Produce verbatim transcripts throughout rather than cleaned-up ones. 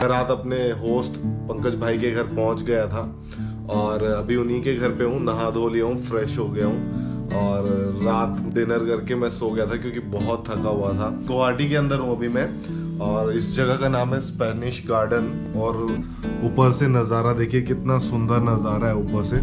मैं रात अपने होस्ट पंकज भाई के घर पहुंच गया था और अभी उन्हीं के घर पे हूँ। नहा धो लिया हूँ, फ्रेश हो गया हूँ और रात डिनर करके मैं सो गया था क्योंकि बहुत थका हुआ था। गुवाहाटी के अंदर हूँ अभी मैं और इस जगह का नाम है स्पेनिश गार्डन और ऊपर से नज़ारा देखिए कितना सुंदर नज़ारा है ऊपर से।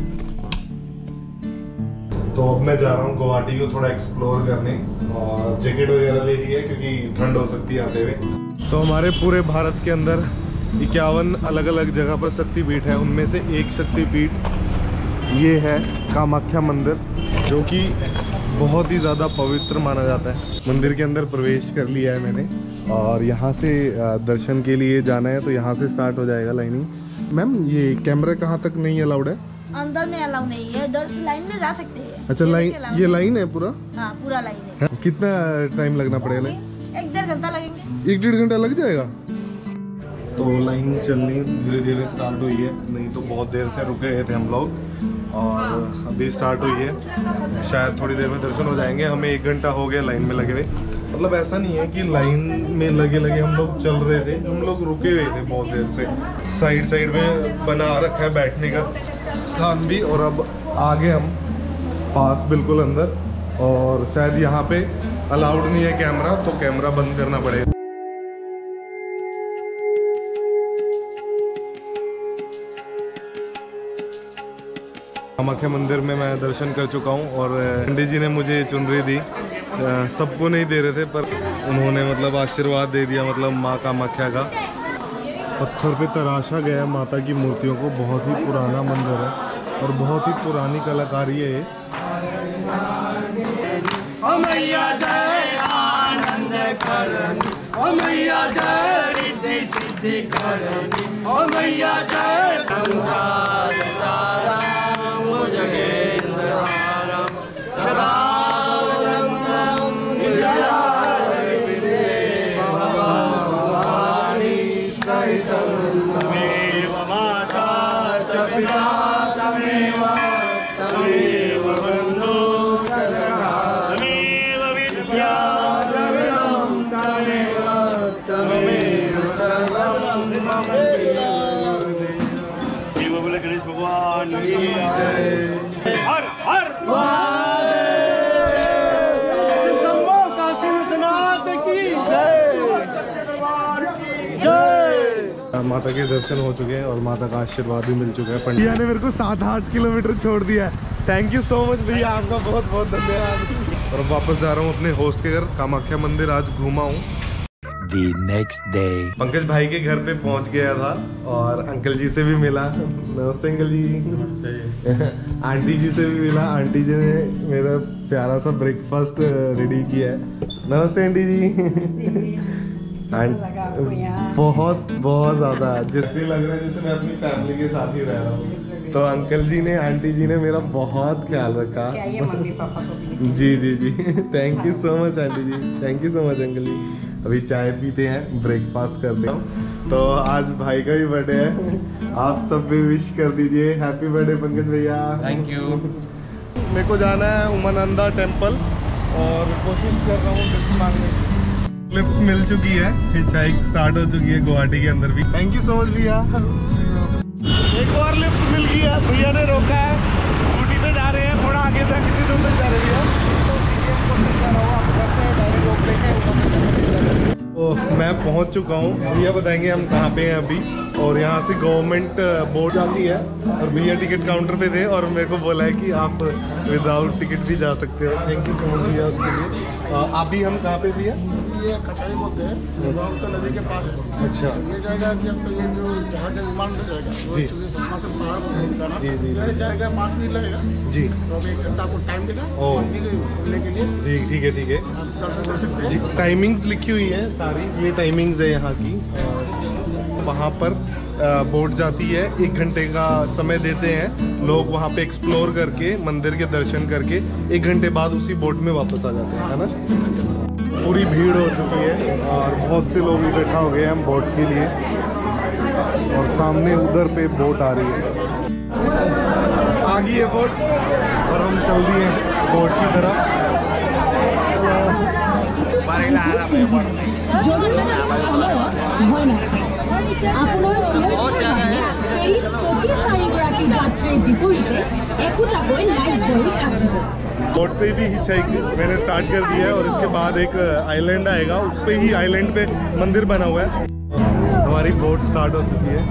तो अब मैं जा रहा हूँ गुवाहाटी को थोड़ा एक्सप्लोर करने और जैकेट वगैरह ले ली है क्योंकि ठंड हो सकती है आते हुए। तो हमारे पूरे भारत के अंदर इक्यावन अलग अलग जगह पर शक्तिपीठ है, उनमें से एक शक्तिपीठ ये है कामाख्या मंदिर, जो कि बहुत ही ज़्यादा पवित्र माना जाता है। मंदिर के अंदर प्रवेश कर लिया है मैंने और यहाँ से दर्शन के लिए जाना है, तो यहाँ से स्टार्ट हो जाएगा लाइनिंग। मैम ये कैमरा कहाँ तक नहीं अलाउड है? अंदर में अलाउ नहीं है, उधर लाइन में जा सकते हैं। अच्छा, लाइन ये लाइन है पूरा? हाँ, पूरा लाइन है। कितना टाइम लगना पड़ेगा? एक डेढ़ घंटा लगेंगे। एक डेढ़ घंटा लग जाएगा। तो लाइन चलनी धीरे धीरे स्टार्ट हुई है, नहीं तो बहुत देर से रुके गए थे हम लोग और अभी स्टार्ट हुई है। शायद थोड़ी देर में दर्शन हो जाएंगे। हमें एक घंटा हो गया लाइन में लगे हुए। मतलब ऐसा नहीं है कि लाइन में लगे लगे हम लोग चल रहे थे, हम लोग रुके हुए थे बहुत देर से। साइड साइड में बना रखा है बैठने का स्थान भी और अब आगे हम पास बिल्कुल अंदर और शायद यहाँ पे अलाउड नहीं है कैमरा, तो कैमरा बंद करना पड़ेगा। कामाख्या मंदिर में मैं दर्शन कर चुका हूँ और पंडित जी ने मुझे चुनरी दी। सबको नहीं दे रहे थे पर उन्होंने मतलब आशीर्वाद दे दिया, मतलब माँ कामाख्या का। पत्थर पे तराशा गया माता की मूर्तियों को। बहुत ही पुराना मंदिर है और बहुत ही पुरानी कलाकारी है ये। ओ मैया जय आनंद करनी, ओ मैया जय रिद्धि सिद्धि करनी, ओ मैया जय संसार सारा वो जगेंद्र हारम सदा संतम विद्यारविंदे भवानी सहितं तमेव माता च पिता तमेव तमेव बन्धु च सखा तमेव विद्या द्रविणं तमेव तमेव सर्वं मम देव। बोले गणेश भगवान की जय। हर हर माता के दर्शन हो चुके हैं और माता का आशीर्वाद भी मिल चुका है। पंडिया ने मेरे को सात आठ किलोमीटर छोड़ दिया है। थैंक यू सो मच भैया, आपका बहुत बहुत धन्यवाद। और वापस जा रहा हूँ अपने होस्ट के घर। कामाख्या मंदिर आज घूमा हूँ। The next day. पंकज भाई के घर पे पहुंच गया था और अंकल जी से भी मिला। नमस्ते अंकल जी। आंटी जी से भी मिला। आंटी जी ने मेरा प्यारा सा ब्रेकफास्ट रेडी किया है। नमस्ते आंटी जी। बहुत बहुत ज्यादा जैसे लग रहा है जैसे मैं अपनी फैमिली के साथ ही रह रहा हूँ। तो अंकल जी ने आंटी जी ने मेरा बहुत ख्याल रखा। मम्मी पापा को भी। जी जी जी thank you so much aunty ji, thank you so much uncle ji. अभी चाय पीते हैं, ब्रेकफास्ट करते हैं। तो आज भाई का भी बर्थडे है, आप सब भी विश कर दीजिए। हैप्पी बर्थडे पंकज भैया। Thank you. मेरे को जाना है उमानंदा टेम्पल और कोशिश कर रहा हूँ लिफ्ट मांगने की। लिफ्ट मिल चुकी है, हिचहाइक स्टार्ट हो चुकी है गुवाहाटी के अंदर भी। थैंक यू सो मच भैया। एक और लिफ्ट मिल गई है, भैया ने रोका है। स्कूटी पे जा रहे हैं, थोड़ा आगे जा, कितनी दूर तक जा रहे हैं तो मैं पहुंच चुका हूँ। भैया बताएंगे हम कहाँ पे हैं अभी। और यहाँ से गवर्नमेंट बोर्ड आती है और भैया टिकट काउंटर पे थे और मेरे को बोला है कि आप विदाउट टिकट भी जा सकते हो। थैंक यू सो मच भैया उसके लिए। अभी हम कहाँ पे भैया? ये कचहरी बोलते हैं, ब्रह्मपुत्र नदी के पास है। अच्छा, ये जाएगा कि आपको ये जो जहाज विमान में जाएगा जी से पहाड़ पर जी जी ये जाएगा, पाँच मिनट लगेगा जी। तो अभी एक घंटा आपको टाइम देगा ओ। मंदिर घूमने के लिए। जी ठीक है ठीक है, आप दर्शन कर सकते जी। हैं। टाइमिंग्स लिखी हुई है सारी, ये टाइमिंग्स है यहाँ की। वहाँ पर बोट जाती है, एक घंटे का समय देते हैं लोग वहाँ पे एक्सप्लोर करके मंदिर के दर्शन करके एक घंटे बाद उसी बोट में वापस आ जाते हैं, है ना। पूरी भीड़ हो चुकी है और बहुत से लोग इकट्ठा हो गए हैं बोट के लिए और सामने उधर पे बोट आ रही है, आ गई है बोट और हम चल दिए बोट की तरफ। आप বিপরীতে একোটাকৈ লাইট বই থাকিব। बोट पे भी हिचहाइकिंग मैंने स्टार्ट कर दिया है और इसके बाद एक आइलैंड आएगा, उस पे ही आइलैंड पे मंदिर बना हुआ है। हमारी बोट स्टार्ट हो चुकी है।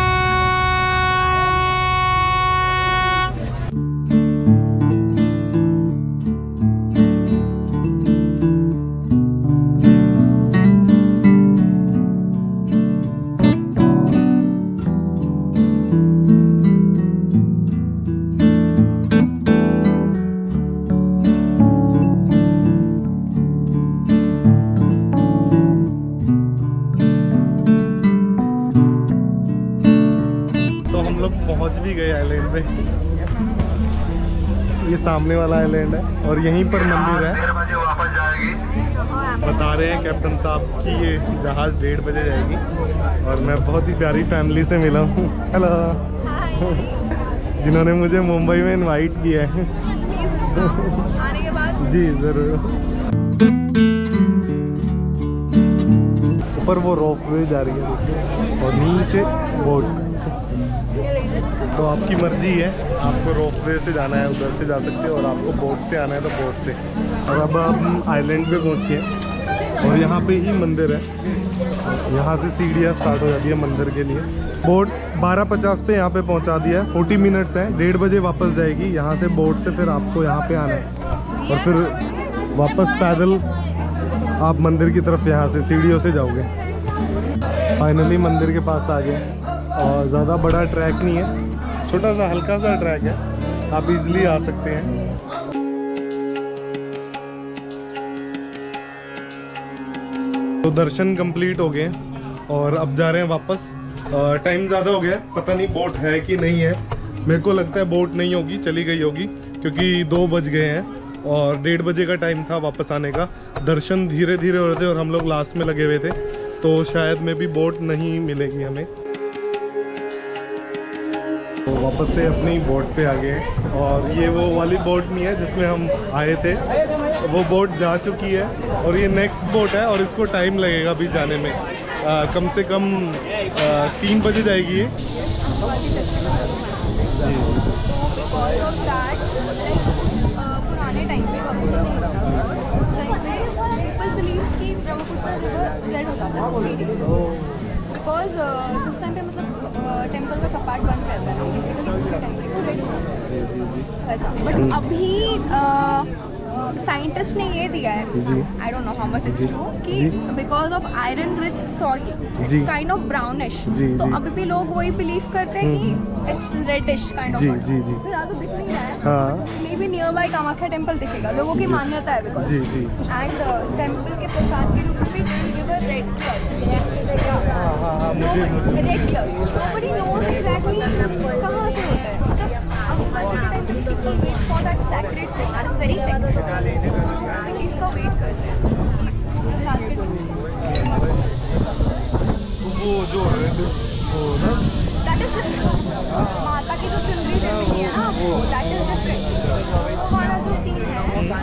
पहुंच भी गए आइलैंड पे। ये सामने वाला आइलैंड है और यहीं पर मंदिर है। बता रहे हैं कैप्टन साहब कि ये जहाज़ डेढ़ बजे जाएगी और मैं बहुत ही प्यारी फैमिली से मिला हूँ। हेलो, जिन्होंने मुझे मुंबई में इनवाइट किया है। आने के बाद जी ज़रूर। ऊपर वो रोप वे जा रही है और नीचे बोट। तो आपकी मर्जी है, आपको रोप वे से जाना है उधर से जा सकते हो और आपको बोट से आना है तो बोट से। और अब हम आइलैंड पे पहुंच गए और यहाँ पे ही मंदिर है। यहाँ से सीढ़ियाँ स्टार्ट हो जाती है मंदिर के लिए। बोट बारह पचास पे यहाँ पे पहुँचा दिया है। चालीस मिनट्स है, डेढ़ बजे वापस जाएगी। यहाँ से बोट से फिर आपको यहाँ पे आना है और फिर वापस पैदल आप मंदिर की तरफ यहाँ से सीढ़ियों से जाओगे। फाइनली मंदिर के पास आ गए और ज़्यादा बड़ा ट्रैक नहीं है, छोटा सा हल्का सा ट्रैक है, आप इजीली आ सकते हैं। तो दर्शन कंप्लीट हो गए और अब जा रहे हैं वापस। टाइम ज़्यादा हो गया, पता नहीं बोट है कि नहीं है। मेरे को लगता है बोट नहीं होगी, चली गई होगी क्योंकि दो बज गए हैं और डेढ़ बजे का टाइम था वापस आने का। दर्शन धीरे धीरे हो रहे थे और हम लोग लास्ट में लगे हुए थे, तो शायद में भी बोट नहीं मिलेगी हमें। तो वापस से अपनी बोट पे आ गए और ये वो वाली बोट नहीं है जिसमें हम आए थे, वो बोट जा चुकी है और ये नेक्स्ट बोट है और इसको टाइम लगेगा अभी जाने में। आ, कम से कम आ, तीन बजे जाएगी ये। पुराने टाइम पे उस टाइम पे पीपल बिलीव कि ब्रह्मपुत्र रिवर फ्लड हो जाता है बिकॉज जिस टाइम पे मतलब टेम्पल का कपाट बंद रहता है बेसिकली उसी टाइम पे फ्लड हो जाता है ऐसा। बट अभी साइंटिस्ट ने ये दिया है, I don't know how much it's true, कि because of iron rich soil it's kind of brownish. तो अभी भी लोग वही बिलीव करते हैं कि इट्स रेडिश काइंड ऑफ। जी जी जी ज़्यादा दिख नहीं रहा है, हाँ। Maybe nearby Kamakhya temple दिखेगा, लोगों की मान्यता है बिकॉज। जी जी एंड टेम्पल के प्रसाद के रूप में गिवर रेड क्लाउड्स। हाँ हाँ हाँ मुझे red clouds nobody knows exactly कहाँ से होता है। मतलब अम्बाजी के टाइम पे people wait for that sacred thing, that is very sacred. तो लोग उसी चीज़ का वेट करते हैं प्रसाद के रूप में। वो जो रेड वो ना दैट इज डिफरेंट। माता की जो चुनरी देती है ना वो दैट इज डिफरेंट। वो वाला जो सीन है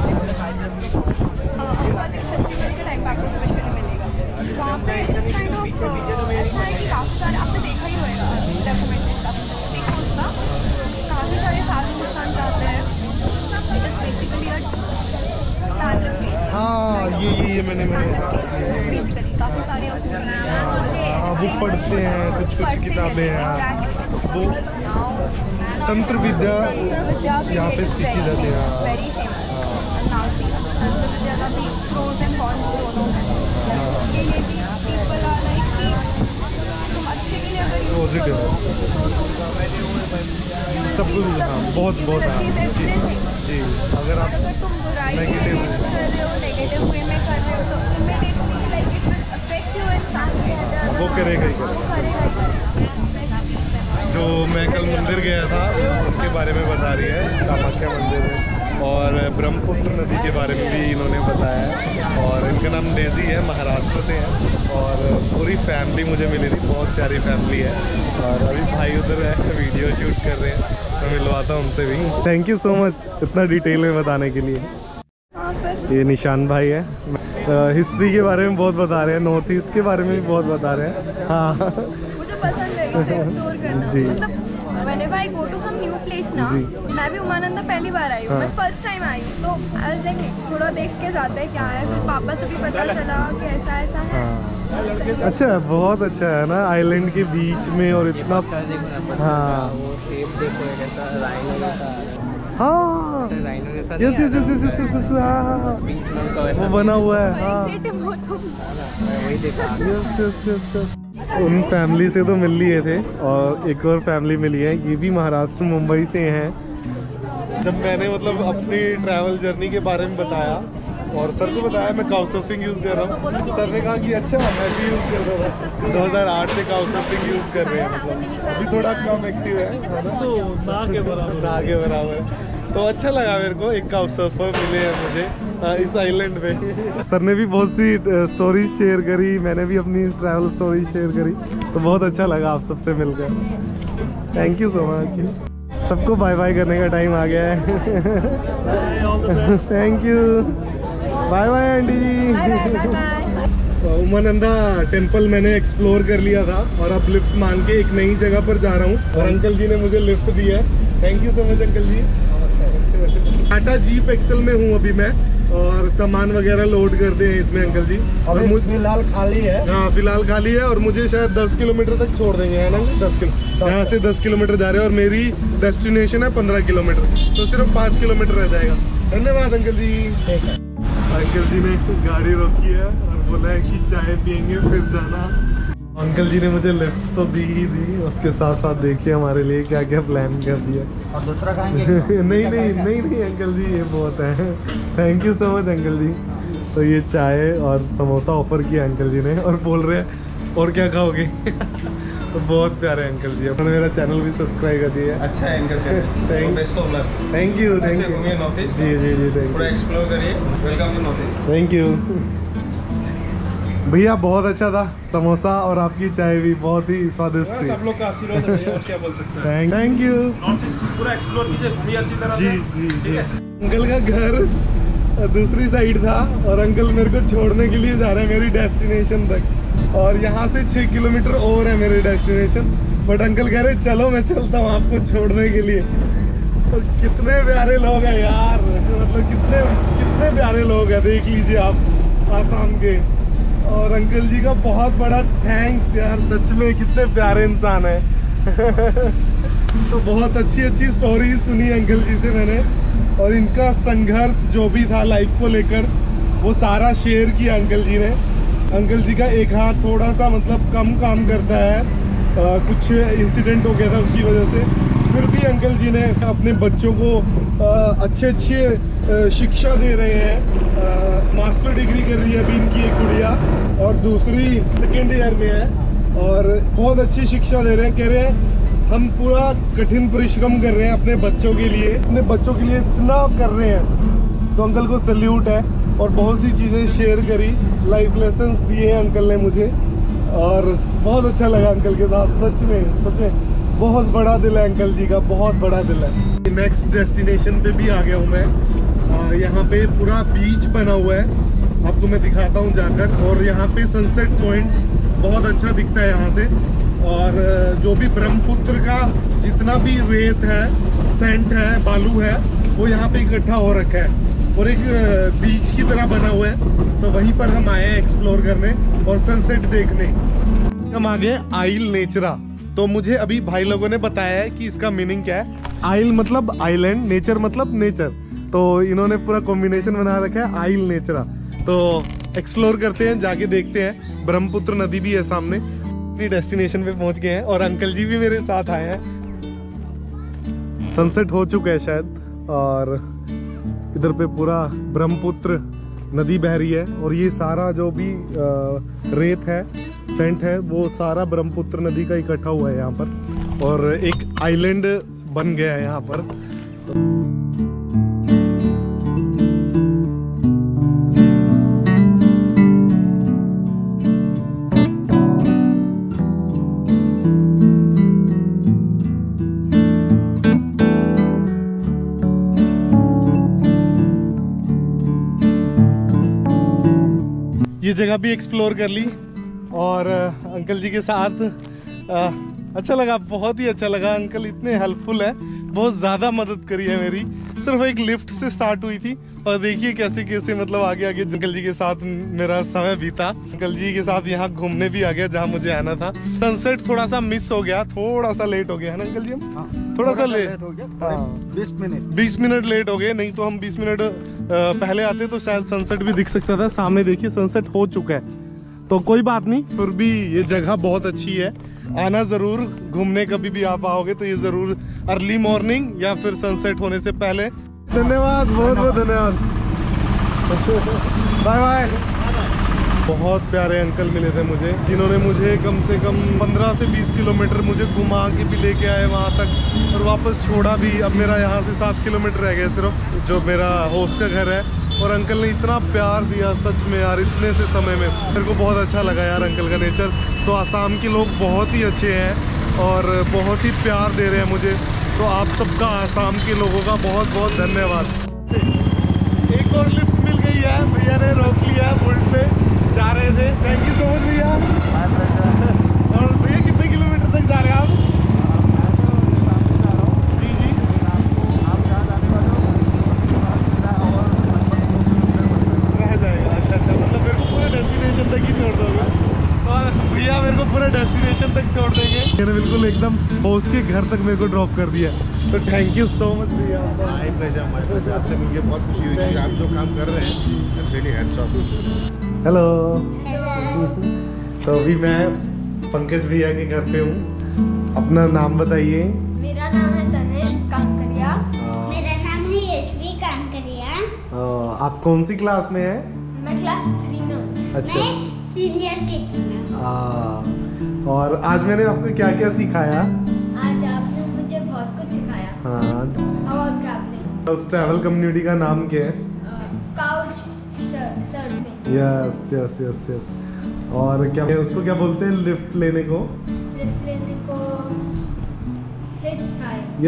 अम्बाजी फेस्टिवल के टाइम पे आपको स्पेशली मिलेगा। वहाँ पे काइंड ऑफ ऐसा है कि काफ़ी सारे आपने देखा ही होगा डॉक्यूमेंट्री का देखा उसका, काफ़ी सारे साधु हिंदुस्तान जाते हैं। इट इज बेसिकली अ पैदल प्लेस। हाँ ये ये ये मैंने मैंने बेसिकली काफ़ी सारे हाँ वो पढ़ते हैं, कुछ कुछ किताबें हैं। वो तंत्र विद्या यहाँ पे सीखी जाती है। वेरी फेमस नाउ सी तंत्र विद्या का भी प्रोज एंड कॉन्स दोनों हैं। उसके लिए भी पीपल आर लाइक कि तुम अच्छे के लिए अगर पॉजिटिव सब कुछ। हाँ बहुत बहुत हाँ जी जी अगर आप अगर तुम बुराई कर रहे हो, नेगेटिव वे में कर रहे हो तो immediately like it will affect you in some way. वो करेगा ही करेगा। करेगा ही करेगा। जो मैं कल मंदिर गया था उनके बारे में बता रही है, कामाख्या मंदिर है और ब्रह्मपुत्र नदी के बारे में भी इन्होंने बताया है। और इनका नाम डेजी है, महाराष्ट्र से है और पूरी फैमिली मुझे मिली थी, बहुत प्यारी फैमिली है। और अभी भाई उधर है, वीडियो शूट कर रहे हैं, मैं मिलवाता हूँ उनसे भी। थैंक यू सो मच इतना डिटेल में बताने के लिए। ये निशान भाई है, हिस्ट्री के बारे में बहुत बता रहे हैं, नॉर्थ ईस्ट के बारे में भी बहुत बता रहे हैं। हाँ मुझे पसंद है इसे एक्सप्लोर करना। जी। मतलब whenever whenever I go to some new place ना, जी। मैं भी उमानंदा पहली बार आई हूँ, हाँ। मैं फर्स्ट टाइम आई हूँ, तो I was like, थोड़ा देख के जाते हैं क्या है, फिर पापा से भी पता चला कि ऐसा ऐसा है। हाँ अच्छा है, बहुत अच्छा है ना, आइलैंड के बीच में और इतना हाँ हाँ yes yes yes yes yes yes हाँ वो बना हुआ है हाँ Creative हो तुम। यस यस यस यस उन फैमिली से तो मिल लिए थे और एक और फैमिली मिली है, ये भी महाराष्ट्र मुंबई से हैं। जब मैंने मतलब अपनी ट्रैवल जर्नी के बारे में बताया और सर को बताया मैं काउच सर्फिंग यूज़ कर रहा हूँ, सर ने कहा कि अच्छा मैं भी यूज़ कर रहा हूँ। दो हज़ार आठ से काउच सर्फिंग यूज़ कर रहे हैं, मतलब अभी थोड़ा कम एक्टिव है, है ना? तो ना के बराबर ना के बराबर। तो अच्छा लगा मेरे को, एक काउच सर्फर मिले हैं मुझे आ, इस आइलैंड पे। सर ने भी बहुत सी स्टोरीज शेयर करी, मैंने भी अपनी ट्रैवल स्टोरी शेयर करी, तो बहुत अच्छा लगा आप सबसे मिलकर। Thank you so much. सबको बाय बाय करने का टाइम आ गया है। Thank you, bye bye aunty ji. Bye bye, bye bye। Umananda temple मैंने एक्सप्लोर कर लिया था और अब लिफ्ट मान के एक नई जगह पर जा रहा हूँ और अंकल जी ने मुझे लिफ्ट दिया है। Thank you so much uncle ji. Tata Jeep Excel में हूँ अभी मैं और सामान वगैरह लोड करते हैं इसमें अंकल जी। और मुझे फिलहाल खाली है। हाँ फिलहाल खाली है और मुझे शायद दस किलोमीटर तक छोड़ देंगे, है ना? दस किलो यहाँ से दस किलोमीटर जा रहे हैं और मेरी डेस्टिनेशन है पंद्रह किलोमीटर, तो सिर्फ पाँच किलोमीटर रह जाएगा। धन्यवाद अंकल जी। अंकल जी ने गाड़ी रोकी है और बोला है कि चाय पियेंगे फिर जाना। अंकल जी ने मुझे लिफ्ट तो दी ही दी, उसके साथ साथ देखिए हमारे लिए क्या क्या प्लान कर दिया। और दूसरा खाएंगे? नहीं नहीं नहीं नहीं अंकल जी ये बहुत है। Thank you so much uncle ji. तो ये चाय और समोसा ऑफर किया अंकल जी ने और बोल रहे हैं और क्या खाओगे। तो बहुत प्यारे अंकल जी, उन्होंने मेरा चैनल भी सब्सक्राइब कर दिया है। अच्छा है इनका channel. Thank- best of luck. Thank you thank ऐसे घूमिए नॉर्थ यू। ईस्ट। जी जी जी थैंक पूरा यू एक्सप्लोर करिए। Welcome to north east. Thank you भैया, बहुत अच्छा था समोसा और आपकी चाय भी बहुत ही स्वादिष्ट थी। सब लोग का आशीर्वाद है और क्या बोल सकते हैं। Thank thank you. North east पूरा एक्सप्लोर कीजिए, घूमिए अच्छी तरह जी से। जी ठीक जी। है। अंकल का घर दूसरी साइड था और अंकल मेरे को छोड़ने के लिए जा रहे हैं मेरी डेस्टिनेशन तक, और यहाँ से छः किलोमीटर और है मेरी डेस्टिनेशन, बट अंकल कह रहे चलो मैं चलता हूँ आपको छोड़ने के लिए। तो कितने प्यारे लोग हैं यार, मतलब कितने कितने प्यारे लोग हैं, देख लीजिए आप आसाम के। और अंकल जी का बहुत बड़ा थैंक्स यार, सच में कितने प्यारे इंसान हैं। तो बहुत अच्छी अच्छी स्टोरीज सुनी अंकल जी से मैंने, और इनका संघर्ष जो भी था लाइफ को लेकर वो सारा शेयर किया अंकल जी ने। अंकल जी का एक हाथ थोड़ा सा मतलब कम काम करता है, आ, कुछ इंसिडेंट हो गया था उसकी वजह से, फिर भी अंकल जी ने अपने बच्चों को आ, अच्छे अच्छे आ, शिक्षा दे रहे हैं। आ, मास्टर डिग्री कर रही है अभी इनकी एक गुड़िया और दूसरी सेकेंड ईयर में है, और बहुत अच्छी शिक्षा दे रहे हैं। कह रहे हैं हम पूरा कठिन परिश्रम कर रहे हैं अपने बच्चों के लिए, अपने बच्चों के लिए इतना कर रहे हैं। तो अंकल को सल्यूट है, और बहुत सी चीज़ें शेयर करी, लाइफ लेसन्स दिए हैं अंकल ने मुझे, और बहुत अच्छा लगा अंकल के साथ। सच में सच में बहुत बड़ा दिल है अंकल जी का, बहुत बड़ा दिल है। नेक्स्ट डेस्टिनेशन पे भी आ गया हूँ मैं। आ, यहाँ पे पूरा बीच बना हुआ है, आपको मैं दिखाता हूँ जाकर। और यहाँ पे सनसेट पॉइंट बहुत अच्छा दिखता है यहाँ से, और जो भी ब्रह्मपुत्र का जितना भी रेत है, सेंट है, बालू है, वो यहाँ पे इकट्ठा हो रखा है और एक बीच की तरह बना हुआ है। तो वहीं पर हम आए हैं एक्सप्लोर करने और सनसेट देखने। हम आ गए आइल नेचरा। तो मुझे अभी भाई लोगों ने बताया है कि इसका मीनिंग क्या है। आइल मतलब आइलैंड, नेचर मतलब नेचर, तो इन्होंने पूरा कॉम्बिनेशन बना रखा है आइल नेचरा। तो एक्सप्लोर करते हैं, जाके देखते हैं। ब्रह्मपुत्र नदी भी है सामने। डेस्टिनेशन पे पहुंच गए हैं और अंकल जी भी मेरे साथ आए हैं। सनसेट हो चुका है शायद, और इधर पे पूरा ब्रह्मपुत्र नदी बह रही है, और ये सारा जो भी आ, रेत है, सेंट है, वो सारा ब्रह्मपुत्र नदी का इकट्ठा हुआ है यहाँ पर, और एक आइलैंड बन गया है यहाँ पर। ये जगह भी एक्सप्लोर कर ली, और अंकल जी के साथ अच्छा लगा, बहुत ही अच्छा लगा। अंकल इतने हेल्पफुल है, बहुत ज़्यादा मदद करी है मेरी। सिर्फ एक लिफ्ट से स्टार्ट हुई थी और देखिए कैसे कैसे मतलब आगे आगे अंकल जी के साथ मेरा समय बीता। अंकल जी के साथ यहाँ घूमने भी आ गया जहाँ मुझे आना था। सनसेट थोड़ा सा मिस हो गया, थोड़ा सा लेट हो गया है ना अंकल जी? हम हाँ, थोड़ा सा लेट हो गया। हाँ। बीस मिनट बीस मिनट लेट हो गए, नहीं तो हम बीस मिनट पहले आते तो शायद सनसेट भी दिख सकता था। सामने देखिए सनसेट हो चुका है, तो कोई बात नहीं। फिर भी ये जगह बहुत अच्छी है, आना ज़रूर। घूमने कभी भी आप आओगे तो ये ज़रूर अर्ली मॉर्निंग या फिर सनसेट होने से पहले। धन्यवाद, बहुत बहुत धन्यवाद। Bye bye. बहुत प्यारे अंकल मिले थे मुझे, जिन्होंने मुझे कम से कम पंद्रह से बीस किलोमीटर मुझे घुमा के भी लेके आए वहाँ तक और वापस छोड़ा भी। अब मेरा यहाँ से सात किलोमीटर रह गया सिर्फ, जो मेरा होस्ट का घर है। और अंकल ने इतना प्यार दिया सच में यार, इतने से समय में मेरे को बहुत अच्छा लगा यार अंकल का नेचर। तो आसाम के लोग बहुत ही अच्छे हैं और बहुत ही प्यार दे रहे हैं मुझे। तो आप सबका, आसाम के लोगों का बहुत बहुत धन्यवाद। एक और लिफ्ट मिल गई है, भैया ने रोक लिया, बुलेट पे जा रहे थे। थैंक यू सो मच भैया। और भैया कितने किलोमीटर तक जा रहे हैं आप? जी जी रह जाएगा। अच्छा अच्छा, मतलब मेरे को पूरे डेस्टिनेशन तक ही छोड़ दोगे? और भैया मेरे को पूरे डेस्टिनेशन तक छोड़ देंगे। मैंने बिल्कुल एकदम होस्ट के घर तक मेरे को ड्रॉप कर दिया, तो थैंक यू सो मच भैया। आपसे मिलकर बहुत खुशी हुई कि आप जो काम कर रहे हैं रियली हैट्स ऑफ। हेलो। तो अभी मैं पंकज भैया के घर पे हूँ। अपना नाम बताइए। मेरा नाम है तनिष कांकरिया। हाँ। मेरा नाम है यशवी कांकरिया। आ, आप कौन सी क्लास में हैं? मैं क्लास थ्री में हूँ। अच्छा। मैं सीनियर के थी में। आ, और आज मैंने आपको क्या क्या सिखाया? आज आपने मुझे बहुत कुछ सिखाया। हाँ। और ट्रैवलिंग। उस ट्रैवल कम्युनिटी का नाम क्या है? काउच सर्ट में। Yes yes yes yes. और क्या उसको क्या बोलते हैं लिफ्ट लेने को? लिफ्ट लेने को हिचहाइक।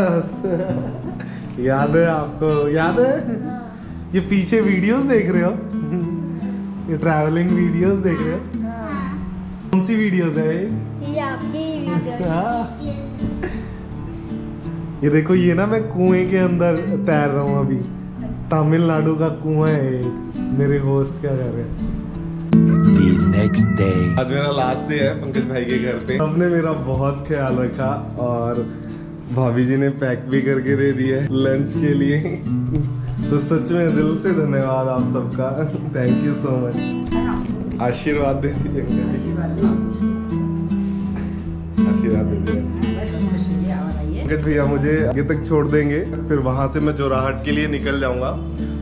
यस याद है आपको? याद है? ये पीछे वीडियोस देख रहे हो? ये ट्रैवलिंग वीडियोस देख रहे हो? हाँ। कौन सी वीडियोस है ये? ये आपकी वीडियो। हाँ। ये देखो, ये ना मैं कुएं के अंदर तैर रहा हूँ अभी। तमिलनाडु का कुआं है, मेरे होस्ट का घर है। The next day. आज मेरा लास्ट डे है पंकज भाई के घर पे। सबने मेरा बहुत ख्याल रखा और भाभी जी ने पैक भी करके दे दिया है लंच के लिए। तो सच में दिल से धन्यवाद आप सबका, थैंक यू सो मच। आशीर्वाद दे दीजिए, आशीर्वाद दे दीजिए। पंकज भैया मुझे आगे तक छोड़ देंगे, फिर वहां से मैं जोराहट के लिए निकल जाऊंगा।